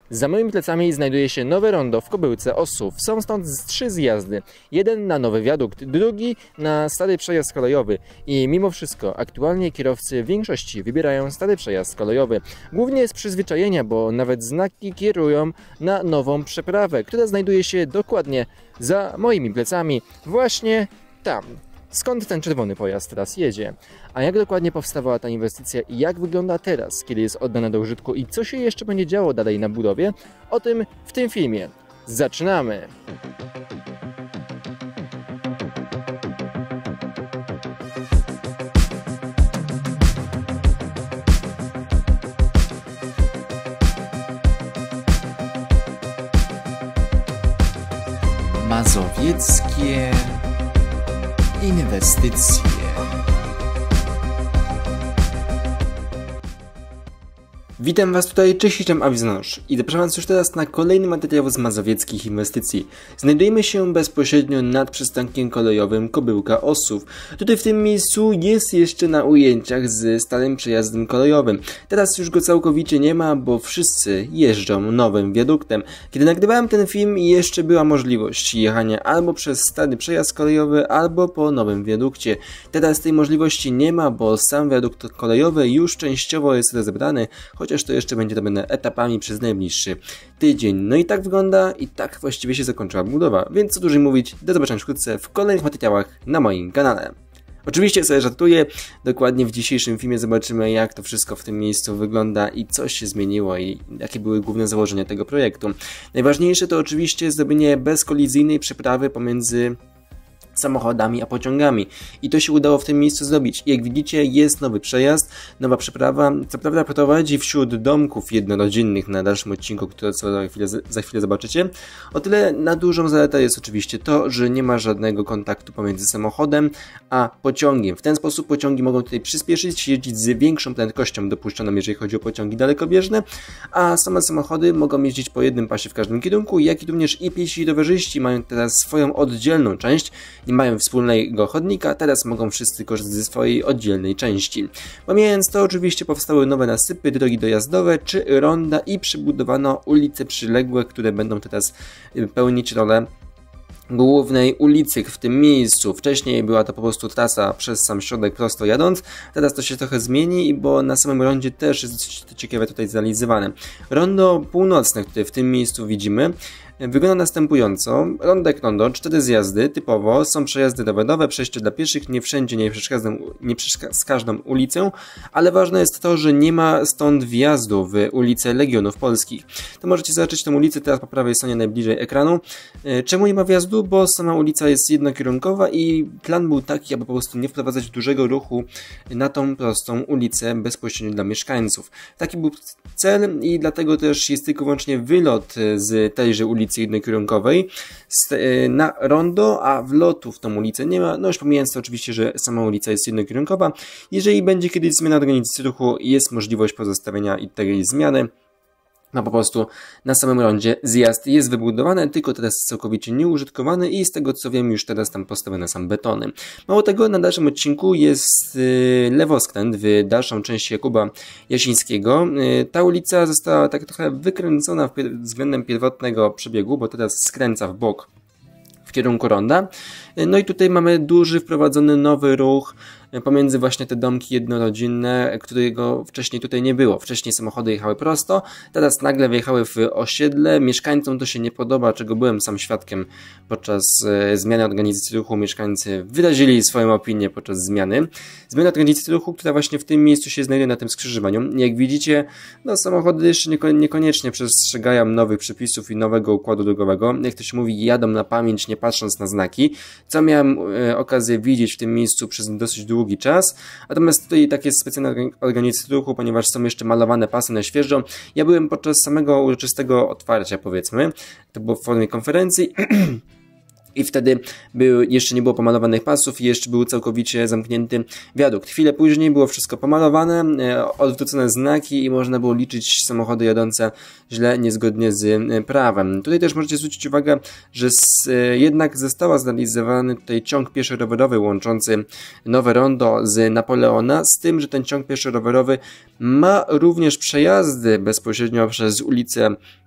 Za moimi plecami znajduje się nowe rondo w Kobyłce Ossów. Są stąd 3 zjazdy. Jeden na nowy wiadukt, drugi na stary przejazd kolejowy. I mimo wszystko aktualnie kierowcy w większości wybierają stary przejazd kolejowy. Głównie z przyzwyczajenia, bo nawet znaki kierują na nową przeprawę, która znajduje się dokładnie za moimi plecami. Właśnie tam. Skąd ten czerwony pojazd teraz jedzie? A jak dokładnie powstawała ta inwestycja i jak wygląda teraz, kiedy jest oddana do użytku i co się jeszcze będzie działo dalej na budowie? O tym w tym filmie. Zaczynamy! Mazowieckie inwestycje. Witam Was tutaj, cześć, jestem Awiznosz i zapraszam Was już teraz na kolejny materiał z mazowieckich inwestycji. Znajdujemy się bezpośrednio nad przystankiem kolejowym Kobyłka Ossów. Tutaj w tym miejscu jest jeszcze na ujęciach z starym przejazdem kolejowym. Teraz już go całkowicie nie ma, bo wszyscy jeżdżą nowym wiaduktem. Kiedy nagrywałem ten film, jeszcze była możliwość jechania albo przez stary przejazd kolejowy, albo po nowym wiadukcie. Teraz tej możliwości nie ma, bo sam wiadukt kolejowy już częściowo jest rozebrany, chociaż to jeszcze będzie robione etapami przez najbliższy tydzień. No i tak wygląda i tak właściwie się zakończyła budowa, więc co dłużej mówić, do zobaczenia wkrótce w kolejnych materiałach na moim kanale. Oczywiście sobie żartuję, dokładnie w dzisiejszym filmie zobaczymy, jak to wszystko w tym miejscu wygląda i co się zmieniło i jakie były główne założenia tego projektu. Najważniejsze to oczywiście zrobienie bezkolizyjnej przeprawy pomiędzy samochodami a pociągami. I to się udało w tym miejscu zrobić. Jak widzicie, jest nowy przejazd, nowa przeprawa. Co prawda prowadzi wśród domków jednorodzinnych na dalszym odcinku, które za chwilę zobaczycie. O tyle na dużą zaletę jest oczywiście to, że nie ma żadnego kontaktu pomiędzy samochodem a pociągiem. W ten sposób pociągi mogą tutaj przyspieszyć, jeździć z większą prędkością dopuszczoną, jeżeli chodzi o pociągi dalekobieżne, a same samochody mogą jeździć po jednym pasie w każdym kierunku, jak i również i piesi i rowerzyści mają teraz swoją oddzielną część. Nie mają wspólnego chodnika, teraz mogą wszyscy korzystać ze swojej oddzielnej części. Pomijając to, oczywiście powstały nowe nasypy, drogi dojazdowe czy ronda i przybudowano ulice przyległe, które będą teraz pełnić rolę głównej ulicy w tym miejscu. Wcześniej była to po prostu trasa przez sam środek prosto jadąc, teraz to się trochę zmieni, bo na samym rondzie też jest ciekawe tutaj zrealizowane. Rondo północne, które w tym miejscu widzimy, wygląda następująco. Rondek rondo, 4 zjazdy, typowo, są przejazdy rowerowe, przejście dla pieszych, nie wszędzie, nie przez każdą ulicę, ale ważne jest to, że nie ma stąd wjazdu w ulicę Legionów Polskich. To możecie zobaczyć tę ulicę teraz po prawej stronie najbliżej ekranu. Czemu nie ma wjazdu? Bo sama ulica jest jednokierunkowa i plan był taki, aby po prostu nie wprowadzać dużego ruchu na tą prostą ulicę bezpośrednio dla mieszkańców. Taki był cel i dlatego też jest tylko wyłącznie wylot z tejże ulicy jednokierunkowej na rondo, a wlotu w tą ulicę nie ma, no już pomijając to oczywiście, że sama ulica jest jednokierunkowa. Jeżeli będzie kiedyś zmiana organizacji ruchu, jest możliwość pozostawienia i tej zmiany. No po prostu na samym rondzie zjazd jest wybudowany, tylko teraz całkowicie nieużytkowany i z tego co wiem już teraz tam postawione są betony. Mało tego, na dalszym odcinku jest lewoskręt w dalszą część Jakuba Jasińskiego. Ta ulica została tak trochę wykręcona względem pierwotnego przebiegu, bo teraz skręca w bok w kierunku ronda. No i tutaj mamy duży wprowadzony nowy ruch pomiędzy właśnie te domki jednorodzinne, którego wcześniej tutaj nie było. Wcześniej samochody jechały prosto, teraz nagle wjechały w osiedle. Mieszkańcom to się nie podoba, czego byłem sam świadkiem podczas zmiany organizacji ruchu. Mieszkańcy wyrazili swoją opinię podczas zmiany. Zmiana organizacji ruchu, która właśnie w tym miejscu się znajduje na tym skrzyżowaniu. Jak widzicie, no samochody jeszcze niekoniecznie przestrzegają nowych przepisów i nowego układu drogowego. Jak to się mówi, jadą na pamięć, nie patrząc na znaki, co miałem okazję widzieć w tym miejscu przez dosyć długi czas. Natomiast tutaj tak jest specjalna organizacja ruchu, ponieważ są jeszcze malowane pasy na świeżo. Ja byłem podczas samego uroczystego otwarcia, powiedzmy, to było w formie konferencji i wtedy jeszcze nie było pomalowanych pasów i jeszcze był całkowicie zamknięty wiadukt. Chwilę później było wszystko pomalowane, odwrócone znaki i można było liczyć samochody jadące źle, niezgodnie z prawem. Tutaj też możecie zwrócić uwagę, że jednak została zrealizowany tutaj ciąg pieszo-rowerowy łączący Nowe Rondo z Napoleona, z tym, że ten ciąg pieszo-rowerowy ma również przejazdy bezpośrednio przez ulicę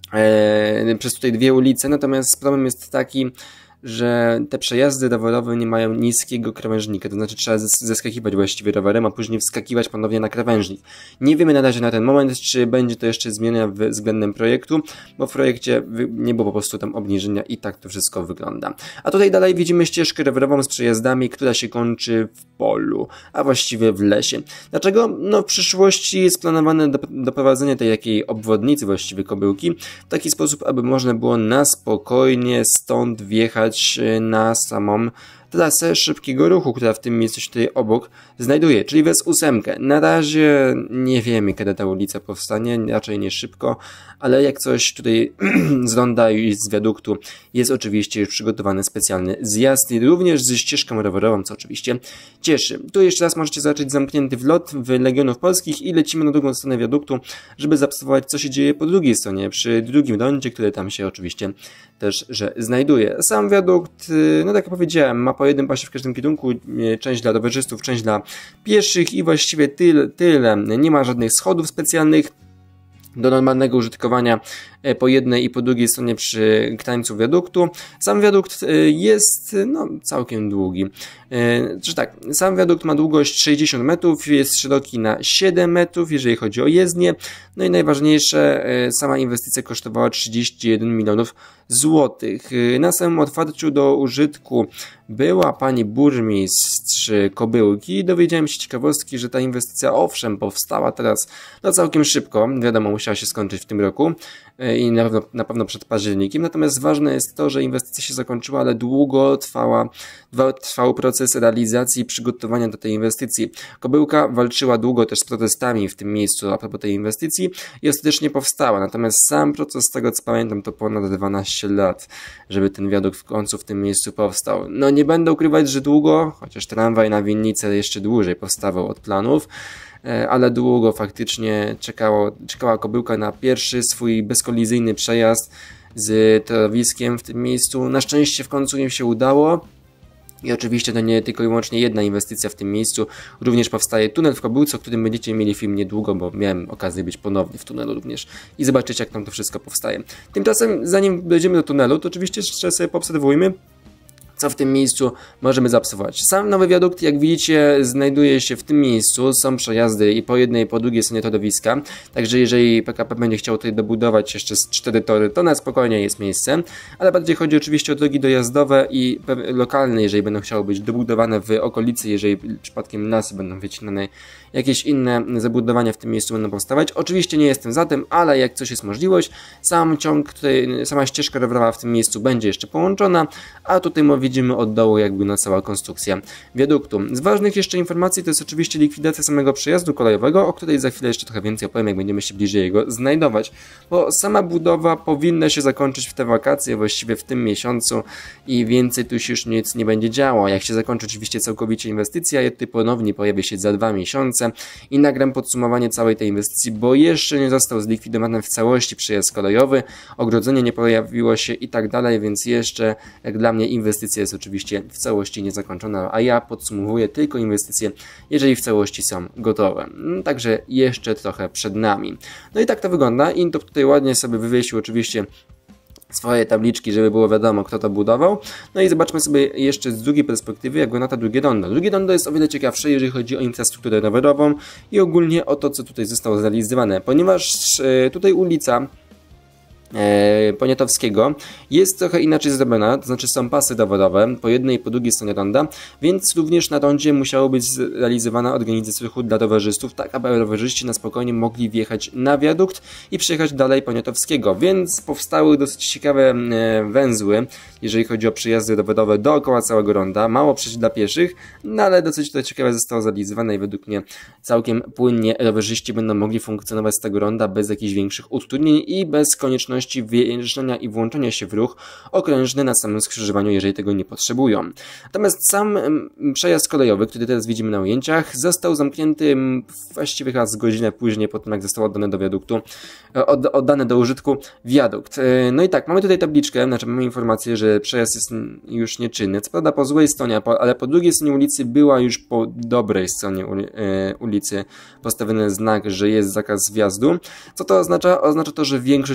przez tutaj dwie ulice, natomiast problem jest taki, że te przejazdy rowerowe nie mają niskiego krawężnika, to znaczy trzeba zeskakiwać właściwie rowerem, a później wskakiwać ponownie na krawężnik. Nie wiemy na razie na ten moment, czy będzie to jeszcze zmiana względem projektu, bo w projekcie nie było po prostu tam obniżenia i tak to wszystko wygląda. A tutaj dalej widzimy ścieżkę rowerową z przejazdami, która się kończy w polu, a właściwie w lesie. Dlaczego? No w przyszłości jest planowane doprowadzenie tej jakiej obwodnicy właściwie Kobyłki w taki sposób, aby można było na spokojnie stąd wjechać na samą trasę szybkiego ruchu, która w tym miejscu się tutaj obok znajduje, czyli WES-8. Na razie nie wiemy, kiedy ta ulica powstanie, raczej nie szybko, ale jak coś tutaj z ronda i z wiaduktu jest oczywiście już przygotowany specjalny zjazd i również ze ścieżką rowerową, co oczywiście cieszy. Tu jeszcze raz możecie zobaczyć zamknięty wlot w Legionów Polskich i lecimy na drugą stronę wiaduktu, żeby zaobserwować, co się dzieje po drugiej stronie, przy drugim rondzie, który tam się oczywiście też znajduje. Sam wiadukt, no tak jak powiedziałem, ma po jednym pasie w każdym kierunku, część dla rowerzystów, część dla pieszych i właściwie tyle. Nie ma żadnych schodów specjalnych do normalnego użytkowania po jednej i po drugiej stronie przy krańcu wiaduktu. Sam wiadukt jest całkiem długi. Czy tak, sam wiadukt ma długość 60 metrów, jest szeroki na 7 metrów, jeżeli chodzi o jezdnię. No i najważniejsze, sama inwestycja kosztowała 31 milionów złotych. Na samym otwarciu do użytku była pani burmistrz Kobyłki. Dowiedziałem się ciekawostki, że ta inwestycja owszem powstała teraz całkiem szybko. Wiadomo, musiała się skończyć w tym roku i na pewno przed październikiem. Natomiast ważne jest to, że inwestycja się zakończyła, ale długo trwał proces realizacji i przygotowania do tej inwestycji. Kobyłka walczyła długo też z protestami w tym miejscu a propos tej inwestycji i ostatecznie powstała. Natomiast sam proces, z tego co pamiętam, to ponad 12 lat, żeby ten wiadukt w końcu w tym miejscu powstał. No nie będę ukrywać, że długo, chociaż tramwaj na Winnicę jeszcze dłużej powstawał od planów, ale długo faktycznie czekała Kobyłka na pierwszy swój bezkolizyjny przejazd z torowiskiem w tym miejscu. Na szczęście w końcu im się udało. I oczywiście to nie tylko i wyłącznie jedna inwestycja w tym miejscu, również powstaje tunel w Kobyłce, o którym będziecie mieli film niedługo, bo miałem okazję być ponownie w tunelu również i zobaczyć, jak tam to wszystko powstaje. Tymczasem, zanim dojdziemy do tunelu, to oczywiście jeszcze sobie poobserwujmy, co w tym miejscu możemy zaobserwować. Sam nowy wiadukt, jak widzicie, znajduje się w tym miejscu. Są przejazdy i po jednej i po drugiej stronie torowiska. Także jeżeli PKP będzie chciał tutaj dobudować jeszcze 4 tory, to na spokojnie jest miejsce. Ale bardziej chodzi oczywiście o drogi dojazdowe i lokalne, jeżeli będą chciały być dobudowane w okolicy, jeżeli przypadkiem lasy będą wycinane, jakieś inne zabudowania w tym miejscu będą powstawać. Oczywiście nie jestem za tym, ale jak coś jest możliwość, sam ciąg, sama ścieżka rowerowa w tym miejscu będzie jeszcze połączona, a tutaj widzimy od dołu jakby cała konstrukcja wiaduktu. Z ważnych jeszcze informacji to jest oczywiście likwidacja samego przejazdu kolejowego, o której za chwilę jeszcze trochę więcej opowiem, jak będziemy się bliżej jego znajdować, bo sama budowa powinna się zakończyć w te wakacje, właściwie w tym miesiącu i więcej tu się już nic nie będzie działo. Jak się zakończy oczywiście całkowicie inwestycja, ja tutaj ponownie pojawię się za 2 miesiące i nagram podsumowanie całej tej inwestycji, bo jeszcze nie został zlikwidowany w całości przejazd kolejowy, ogrodzenie nie pojawiło się i tak dalej, więc jeszcze jak dla mnie inwestycja jest oczywiście w całości niezakończona, a ja podsumowuję tylko inwestycje, jeżeli w całości są gotowe. Także jeszcze trochę przed nami. No i tak to wygląda. Intop tutaj ładnie sobie wywiesił oczywiście swoje tabliczki, żeby było wiadomo, kto to budował. No i zobaczmy sobie jeszcze z drugiej perspektywy, jak wygląda drugie rondo. Drugie rondo jest o wiele ciekawsze, jeżeli chodzi o infrastrukturę rowerową i ogólnie o to, co tutaj zostało zrealizowane, ponieważ tutaj ulica Poniatowskiego jest trochę inaczej zrobiona, to znaczy są pasy rowerowe po jednej i po drugiej stronie ronda, więc również na rondzie musiało być zrealizowana organizacja ruchu dla rowerzystów, tak aby rowerzyści na spokojnie mogli wjechać na wiadukt i przejechać dalej Poniatowskiego, więc powstały dosyć ciekawe węzły, jeżeli chodzi o przejazdy rowerowe dookoła całego ronda, mało przejść dla pieszych, no ale dosyć to ciekawe zostało zrealizowane i według mnie całkiem płynnie rowerzyści będą mogli funkcjonować z tego ronda bez jakichś większych utrudnień i bez konieczności wjeżdżania i włączenia się w ruch okrężny na samym skrzyżowaniu, jeżeli tego nie potrzebują. Natomiast sam przejazd kolejowy, który teraz widzimy na ujęciach, został zamknięty właściwie chyba z godzinę później po tym, jak został oddany do wiaduktu, oddany do użytku wiadukt. No i tak, mamy tutaj tabliczkę, znaczy mamy informację, że przejazd jest już nieczynny. Co prawda po złej stronie, ale po drugiej stronie ulicy była już po dobrej stronie ulicy postawiony znak, że jest zakaz wjazdu. Co to oznacza? Oznacza to, że większość kierowców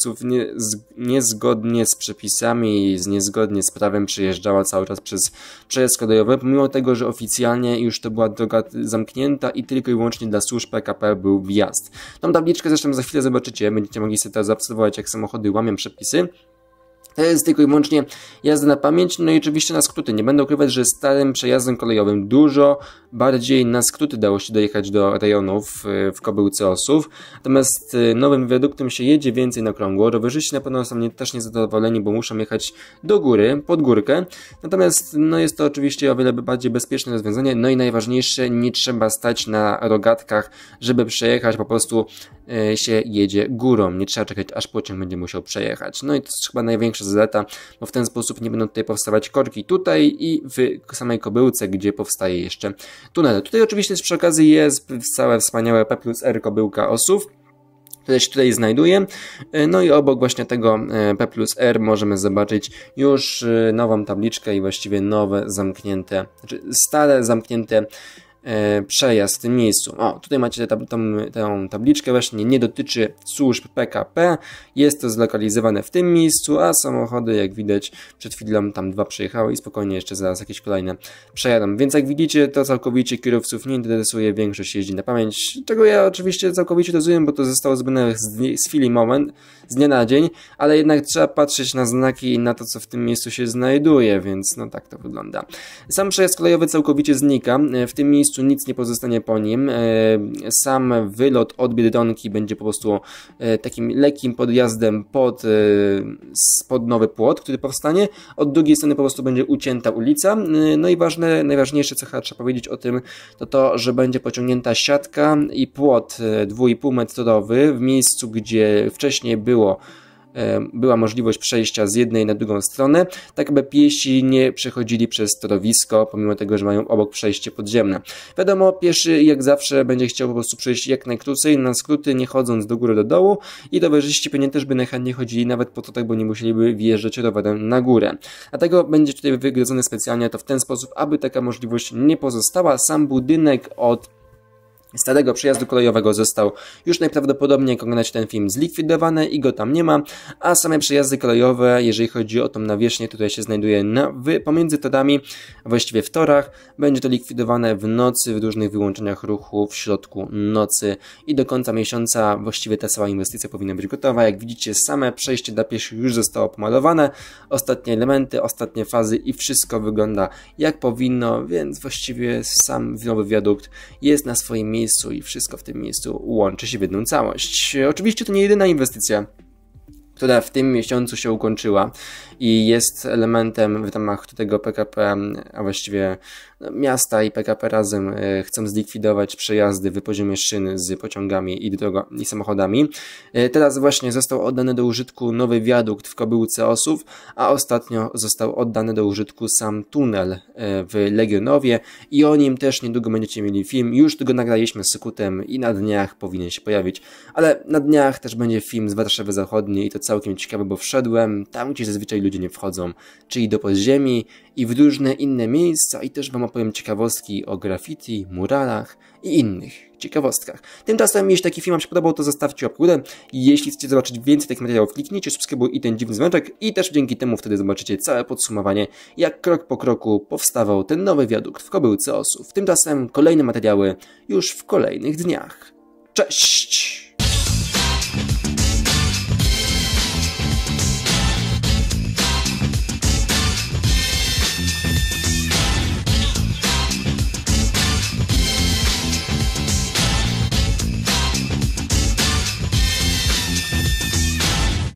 kierowców niezgodnie z przepisami, niezgodnie z prawem przejeżdżała cały czas przez przejazd kolejowy, pomimo tego, że oficjalnie już to była droga zamknięta i tylko i wyłącznie dla służb PKP był wjazd. Tą tabliczkę zresztą za chwilę zobaczycie, będziecie mogli sobie teraz zaobserwować, jak samochody łamią przepisy. To jest tylko i wyłącznie jazda na pamięć, no i oczywiście na skróty. Nie będę ukrywać, że starym przejazdem kolejowym dużo bardziej na skróty dało się dojechać do rejonów w Kobyłce Ossów. Natomiast nowym wiaduktem się jedzie więcej na okrągło. Rowerzyści na pewno są też niezadowoleni, bo muszą jechać do góry, pod górkę. Natomiast no jest to oczywiście o wiele bardziej bezpieczne rozwiązanie. No i najważniejsze, nie trzeba stać na rogatkach, żeby przejechać, po prostu się jedzie górą. Nie trzeba czekać, aż pociąg będzie musiał przejechać. No i to jest chyba największa zaleta, bo w ten sposób nie będą tutaj powstawać korki tutaj i w samej Kobyłce, gdzie powstaje jeszcze tunel. Tutaj oczywiście przy okazji jest całe wspaniałe P+R Kobyłka Ossów, które się tutaj znajduje. No i obok właśnie tego P+R możemy zobaczyć już nową tabliczkę i właściwie nowe zamknięte, znaczy stare zamknięte przejazd w tym miejscu. O, tutaj macie tę tabliczkę, właśnie nie dotyczy służb PKP, jest to zlokalizowane w tym miejscu, a samochody, jak widać, przed chwilą tam 2 przejechały i spokojnie jeszcze zaraz jakieś kolejne przejadą. Więc jak widzicie, to całkowicie kierowców nie interesuje, większość jeździ na pamięć, czego ja oczywiście całkowicie rozumiem, bo to zostało zrobione z chwili moment, z dnia na dzień, ale jednak trzeba patrzeć na znaki i na to, co w tym miejscu się znajduje, więc no tak to wygląda. Sam przejazd kolejowy całkowicie znika, w tym miejscu nic nie pozostanie po nim. Sam wylot od Biedronki będzie po prostu takim lekkim podjazdem pod nowy płot, który powstanie. Od drugiej strony po prostu będzie ucięta ulica. No i najważniejsze, co chyba trzeba powiedzieć o tym, to to, że będzie pociągnięta siatka i płot 2,5 metrowy w miejscu, gdzie wcześniej była możliwość przejścia z jednej na drugą stronę, tak aby piesi nie przechodzili przez torowisko, pomimo tego, że mają obok przejście podziemne. Wiadomo, pieszy jak zawsze będzie chciał po prostu przejść jak najkrócej, na skróty, nie chodząc do góry, do dołu i rowerzyści pewnie też by najchętniej chodzili nawet po to, tak, bo nie musieliby wjeżdżać rowerem na górę. Dlatego będzie tutaj wygrodzone specjalnie to w ten sposób, aby taka możliwość nie pozostała. Sam budynek od starego przejazdu kolejowego został już najprawdopodobniej, jak oglądacie ten film, zlikwidowany i go tam nie ma, a same przejazdy kolejowe, jeżeli chodzi o tą nawierzchnię, która się znajduje pomiędzy torami, a właściwie w torach, będzie to likwidowane w nocy, w różnych wyłączeniach ruchu, w środku nocy i do końca miesiąca właściwie ta cała inwestycja powinna być gotowa. Jak widzicie, same przejście dla pieszych już zostało pomalowane, ostatnie elementy, ostatnie fazy i wszystko wygląda jak powinno, więc właściwie sam nowy wiadukt jest na swoim miejscu i wszystko w tym miejscu łączy się w jedną całość. Oczywiście to nie jedyna inwestycja, która w tym miesiącu się ukończyła i jest elementem w ramach tego PKP, a właściwie miasta i PKP razem chcą zlikwidować przejazdy w poziomie szyn z pociągami i samochodami. Teraz właśnie został oddany do użytku nowy wiadukt w Kobyłce Ossów, a ostatnio został oddany do użytku sam tunel w Legionowie i o nim też niedługo będziecie mieli film. Już tego nagraliśmy z Sykutem i na dniach powinien się pojawić, ale na dniach też będzie film z Warszawy Zachodniej i to całkiem ciekawe, bo wszedłem tam, gdzie zazwyczaj ludzie nie wchodzą, czyli do podziemi i w różne inne miejsca i też wam opowiem ciekawostki o graffiti, muralach i innych ciekawostkach. Tymczasem, jeśli taki film wam się podobał, to zostawcie łapkę w górę. Jeśli chcecie zobaczyć więcej takich materiałów, kliknijcie subskrybuj i ten dziwny dzwoneczek i też dzięki temu wtedy zobaczycie całe podsumowanie, jak krok po kroku powstawał ten nowy wiadukt w Kobyłce Ossów. Tymczasem kolejne materiały już w kolejnych dniach. Cześć!